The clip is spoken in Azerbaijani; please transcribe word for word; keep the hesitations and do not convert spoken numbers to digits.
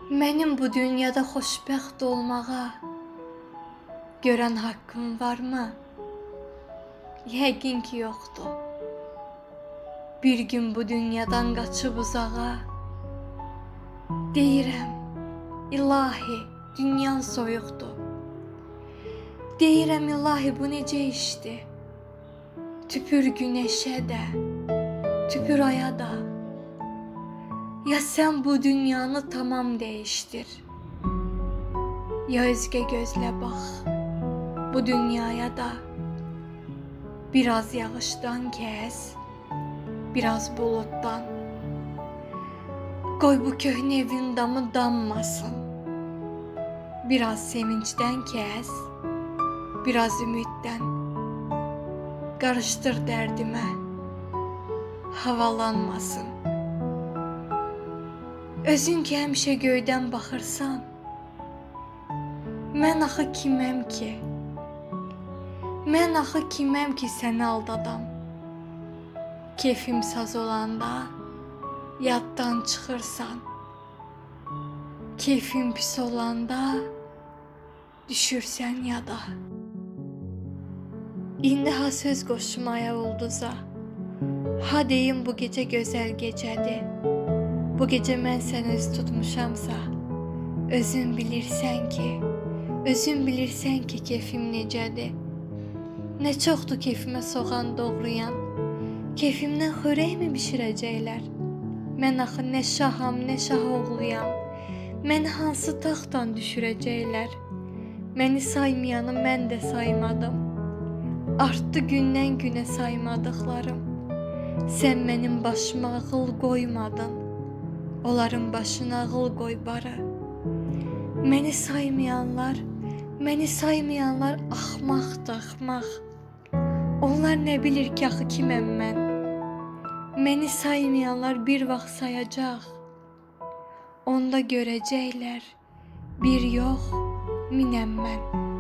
Mənim bu dünyada xoşbəxt olmağa görən haqqım varmı? Yəqin ki, yoxdur. Bir gün bu dünyadan qaçıb uzağa deyirəm, ilahi, dünyan soyuqdur. Deyirəm, ilahi, bu necə işdir? Tüpür günəşə də, tüpür aya da. Ya sən bu dünyanı tamam değiştir, ya özgə gözlə bax, bu dünyaya da. Biraz yağışdan kəs, biraz bulutdan. Qoy bu köhnə evin damı dammasın. Biraz sevinçdən kəs, biraz ümiddən. Qarışdır dərdimə, havalanmasın. Özün ki həmişə göydən baxırsan, mən axı kiməm ki? Mən axı kiməm ki səni aldadam? Keyfim saz olanda yaddan çıxırsan. Keyfim pis olanda düşürsən yada. İndi ha söz qoşmaya ulduza, ha deyim bu gecə gözəl gecədir. Bu gecə mən səni üz tutmuşamsa, özün bilirsən ki, özün bilirsən ki, keyfim necədir. Nə çoxdur keyfimə soğan doğrayan, keyfimdən xörəkmi bişirəcəklər? Mən axı nə şaham, nə şah oğluyam, məni hansı taxtdan düşürəcəklər? Məni saymayanı mən də saymadım, artdı gündən günə saymadıqlarım. Sən mənim başıma ağıl qoymadın, onların başına ağıl qoy barı. Məni saymayanlar, məni saymayanlar axmaqdır, axmaq. Onlar nə bilir ki, axı kiməm mən? Məni saymayanlar bir vaxt sayacaq. Onda görəcəklər, bir yox, minəm mən.